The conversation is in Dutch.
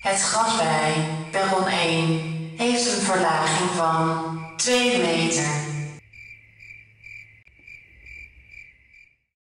Het gras bij perron 1 heeft een verlaging van 2 meter.